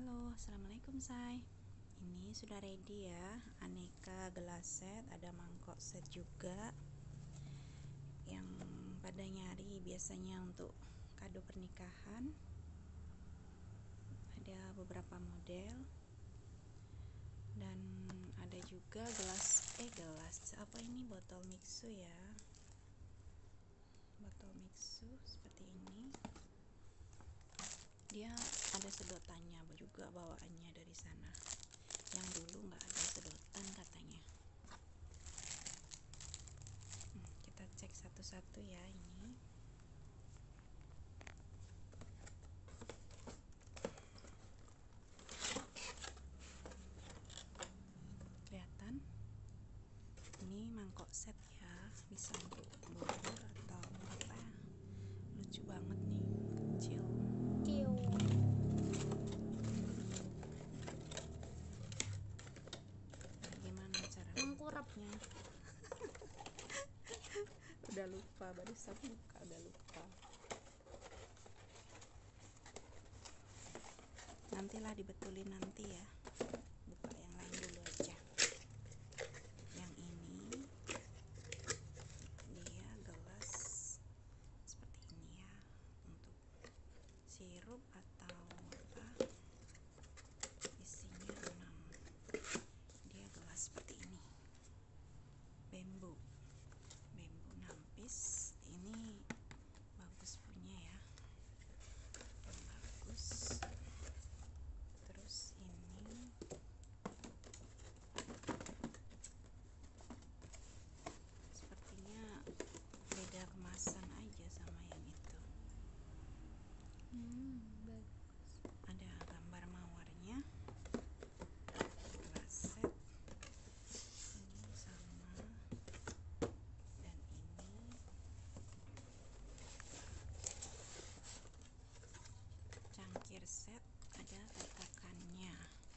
Halo, assalamualaikum Say. Ini sudah ready ya, aneka gelas set, ada mangkok set juga. Yang pada nyari biasanya untuk kado pernikahan. Ada beberapa model. Dan ada juga gelas apa ini, botol mixu ya. Botol mixu seperti ini. Dia ada sedotannya juga bawaannya dari sana. Yang dulu nggak ada sedotan katanya. Kita cek satu-satu ya ini. Kelihatan? Ini mangkok set ya, bisa untuk bubur atau apa. Lucu banget nih, kecil. Gimana cara mengkurapnya? Udah lupa, barusan buka udah lupa. Nantilah dibetulin nanti ya. Buka yang lain dulu aja. Yang ini dia gelas seperti ini ya, untuk sirup atau apa, isinya 6. Dia gelas seperti ini, bambu nampis. Ini bagus punya ya, bagus. Terus ini sepertinya beda kemasan aja sama yang itu. Bagus. Ada gambar mawarnya. Gelas set ini sama, dan ini cangkir set. Ada tatakannya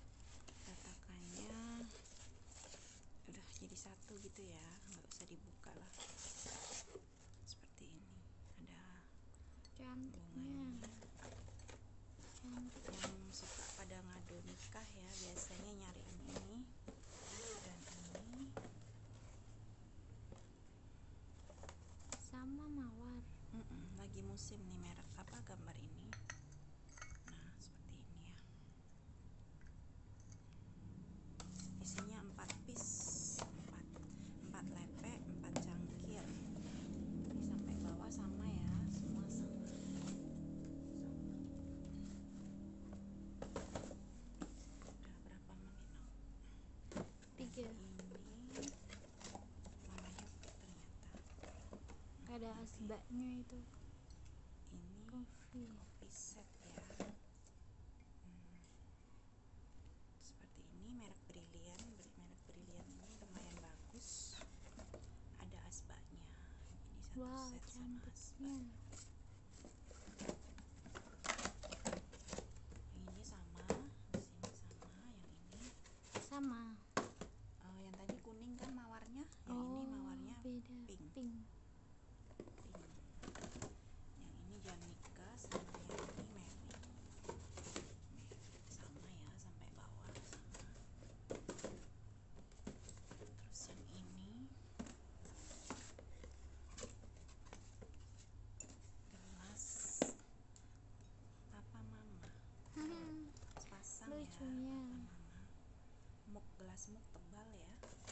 udah jadi satu gitu ya, nggak usah dibuka lah. Seperti ini, ada Cantiknya. Cantik. yang suka pada ngadu nikah ya, biasanya nyari ini. Dan ini Sama mawar. lagi musim nih, merek apa, gambar ini. Nah seperti ini ya, isinya 4 piece, 4 lepek, 4 cangkir. Ini sampai bawah sama ya, semua sama. Udah berapa menit? 3. Ini lama juga ternyata. Ada asbaknya itu. Ini Coffee. set ya. Seperti ini, merek Brilliant ini lumayan bagus. Ada asbaknya. Ini satu Wow, set sama asbak. cantiknya. Yang ini sama, di sini sama, yang ini Sama. yang tadi kuning kan mawarnya, yang ini mawarnya beda. pink. Yang ini Janika, sama yang ini Mary. Sama ya, sampai bawah sama. Terus yang ini gelas Papa Mama, sepasang ya, Lucunya. Papa Mama. Gelas muk tebal ya.